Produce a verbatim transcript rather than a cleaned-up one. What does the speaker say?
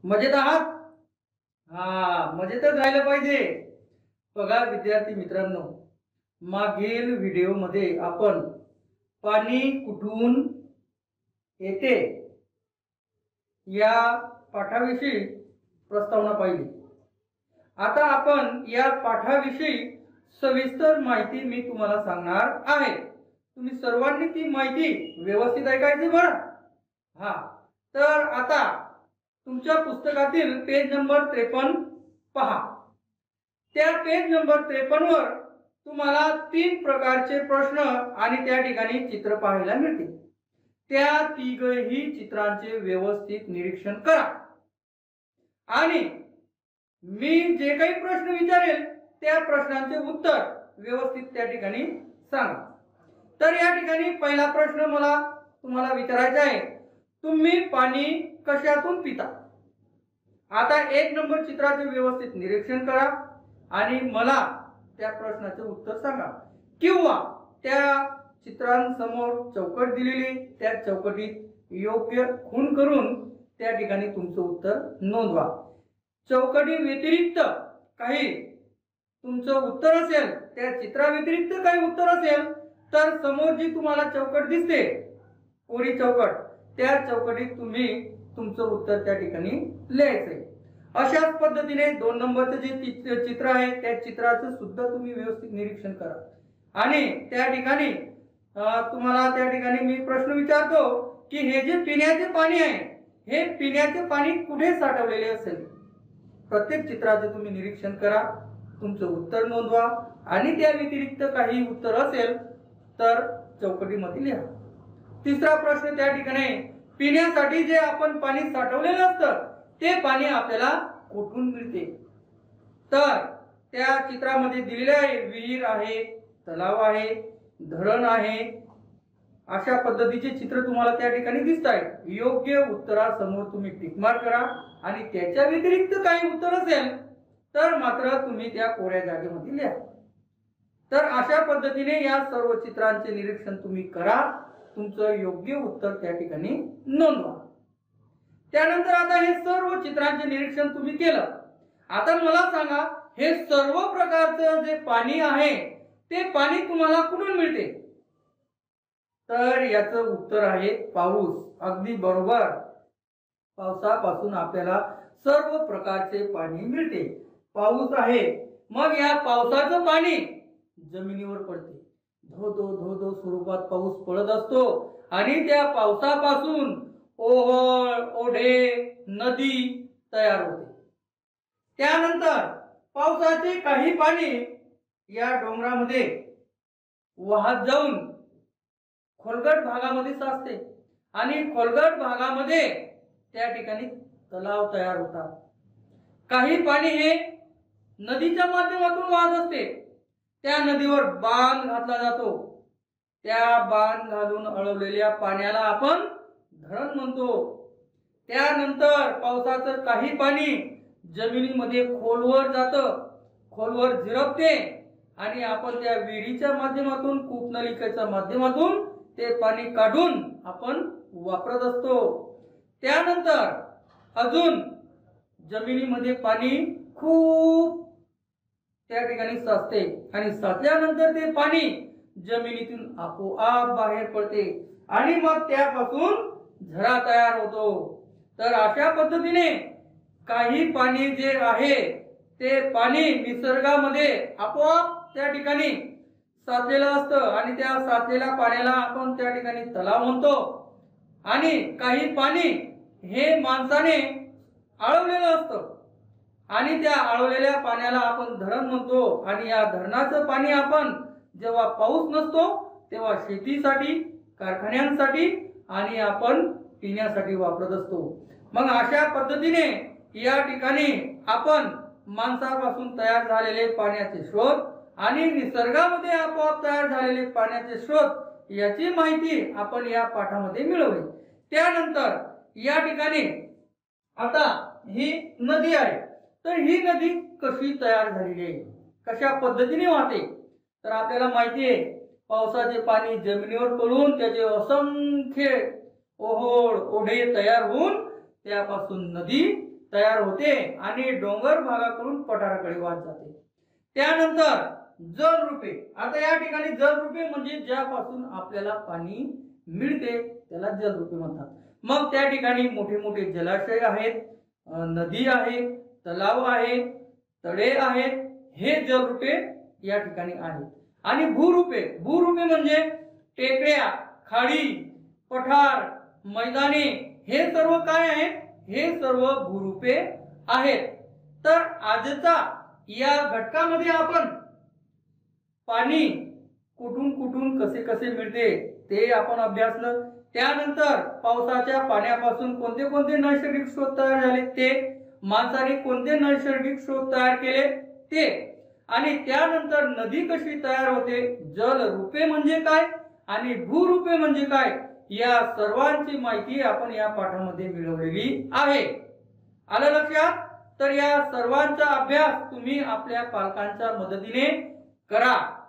मजेत आहात? हा, मजेतच राहिलं पाहिजे. बघा विद्यार्थी मित्रांनो, मागील व्हिडिओमध्ये आपण पाणी कुठून येते या पाठाविषयी प्रस्तावना पाहिली. आता आपण या पाठाविषयी सविस्तर माहिती मी तुम्हाला सांगणार आहे. तुम्ही सर्वांनी ती माहिती व्यवस्थित ऐकायची बरं. हा, तर आता तुमच्या पुस्तकातील पेज नंबर त्रेपन्न पहा. त्या पेज नंबर त्रेपन्न वर तुम्हाला तीन प्रकारचे प्रश्न आणि त्या ठिकाणी चित्र पाहायला मिळतील. त्या तिघही चित्रांचे व्यवस्थित निरीक्षण करा आणि मी जे काही प्रश्न विचारेल त्या प्रश्नांचे उत्तर व्यवस्थित त्या ठिकाणी सांगा. तर या ठिकाणी पहिला प्रश्न मला तुम्हाला विचारायचा आहे, तुम्ही पाणी कशातून पिता? आता एक नंबर चित्राचे व्यवस्थित निरीक्षण करा आणि मला त्या प्रश्नाचे उत्तर सांगा, किंवा त्या चित्रांसमोर चौकट दिलेली त्या चौकटीत योग्य खूण करून त्या ठिकाणी तुमचं उत्तर नोंदवा. चौकटी व्यतिरिक्त काही तुमचं उत्तर असेल, त्या चित्रा व्यतिरिक्त काही उत्तर असेल तर समोर जी तुम्हाला चौकट दिसते कोरी चौकट, त्या चौकटीत तुम्ही तुमचं उत्तर त्या ठिकाणी लिहायचंय. अशाच पद्धतीने दोन नंबरचं जे चित्र आहे त्या चित्राचं सुद्धा तुम्ही व्यवस्थित निरीक्षण करा आणि त्या ठिकाणी तुम्हाला त्या ठिकाणी मी प्रश्न विचारतो की हे जे पिण्याचे पाणी आहे हे पिण्याचे पाणी कुठे साठवलेले असेल. प्रत्येक चित्राचे तुम्ही निरीक्षण करा, तुमचं उत्तर नोंदवा आणि त्या व्यतिरिक्त काही उत्तर असेल तर चौकटीमध्ये लिहा. तिसरा प्रश्न त्या ठिकाणी, पिण्यासाठी जे आपण पाणी साठवलेलं असतं ते पाणी आपल्याला कुठून मिळते? तर त्या चित्रामध्ये दिलेले आहे विहीर आहे, तलाव आहे, धरण आहे. अशा पद्धतीचे चित्र तुम्हाला त्या ठिकाणी दिसत आहे. योग्य उत्तरासमोर तुम्ही टिक मार्क करा आणि त्याच्या व्यतिरिक्त काही उत्तर असेल तर मात्र तुम्ही त्या कोऱ्या जागेमध्ये लिहा. तर अशा पद्धतीने या सर्व चित्रांचे निरीक्षण तुम्ही करा, तुमचं योग्य उत्तर त्या ठिकाणी नोंदवा. त्यानंतर आता हे सर्व चित्रांचे निरीक्षण तुम्ही केलं. आता मला सांगा, हे सर्व प्रकारचं जे पाणी आहे ते पाणी तुम्हाला कुठून मिळते? तर याचं उत्तर आहे पाऊस. अगदी बरोबर. पावसापासून आपल्याला सर्व प्रकारचे पाणी मिळते. पाऊस आहे, मग या पावसाचं पाणी जमिनीवर पडते. धो धो धो धो स्वरूपात पाऊस पडत असतो आणि त्या पावसापासून ओहोळ, ओढे, नदी तयार होते. त्यानंतर पावसाचे काही पाणी या डोंगरामध्ये वाहत जाऊन खोलगट भागामध्ये साचते आणि खोलगट भागामध्ये त्या ठिकाणी तलाव तयार होतात. काही पाणी हे नदीच्या माध्यमातून वाहत असते. त्या नदीवर बांध घातला जातो. त्या बांध घालून अडवलेल्या पाण्याला आपण धरण म्हणतो. त्यानंतर पावसाचं काही पाणी जमिनीमध्ये खोलवर जातं, खोलवर झिरपते आणि आपण त्या विहिरीच्या माध्यमातून, कूपनलिकेच्या माध्यमातून ते पाणी काढून आपण वापरत असतो. त्यानंतर अजून जमिनीमध्ये पाणी खूप त्या ठिकाणी साचते आणि साचल्यानंतर ते पाणी जमिनीतून आपोआप बाहेर पडते आणि मग त्यापासून झरा तयार होतो. तर अशा पद्धतीने काही पाणी जे आहे ते पाणी निसर्गामध्ये आपोआप त्या ठिकाणी साचलेलं असतं आणि त्या साचलेल्या पाण्याला आपण त्या ठिकाणी तलाव म्हणतो. आणि काही पाणी हे माणसाने आळवलेलं असतं आणि त्या आळवलेल्या पाण्याला आपण धरण म्हणतो. आणि या धरणाचं पाणी आपण जेव्हा पाऊस नसतो तेव्हा शेतीसाठी, कारखान्यांसाठी आणि आपण पिण्यासाठी वापरत असतो. मग अशा पद्धतीने या ठिकाणी आपण माणसापासून तयार झालेले पाण्याचे स्रोत आणि निसर्गामध्ये आपोआप तयार झालेले पाण्याचे स्रोत याची माहिती आपण या पाठामध्ये मिळवली. त्यानंतर या ठिकाणी आता ही नदी आहे, तर ही नदी कशी तयार झालेली आहे, कशा पद्धतीने वाहते? तर आपल्याला माहिती आहे, पावसाचे पाणी जमिनीवर पडून त्याचे असंख्य ओहोळ, ओढे तयार होऊन त्यापासून नदी तयार होते आणि डोंगर भागाकडून पठाराकडे वाहत जाते. त्यानंतर जलरूपे. आता या ठिकाणी जलरूपे म्हणजे ज्यापासून आपल्याला पाणी मिळते त्याला जलरूपे म्हणतात. मग त्या ठिकाणी मोठे मोठे जलाशय आहेत, नदी आहे, तलाव आहे, तळे आहेत, हे जलरूपे या ठिकाणी आहेत. आणि भूरूपे. भूरूपे म्हणजे टेकड्या, खाडी, पठार, मैदाने, हे सर्व काय आहेत? हे सर्व भूरूपे आहेत. तर आजचा या घटकामध्ये आपण पाणी कुठून कुठून कसे कसे मिळते ते आपण अभ्यासलं. त्यानंतर पावसाच्या पाण्यापासून कोणते कोणते नैसर्गिक स्रोत तयार झाले ते, माणसाने कोणते नैसर्गिक स्रोत तयार केले ते, आणि त्यानंतर नदी कशी तयार होते, जलरूपे म्हणजे काय आणि भूरूपे म्हणजे काय, या सर्वांची माहिती आपण या पाठामध्ये मिळवलेली आहे. आलं लक्षात? तर या सर्वांचा अभ्यास तुम्ही आपल्या पालकांच्या मदतीने करा.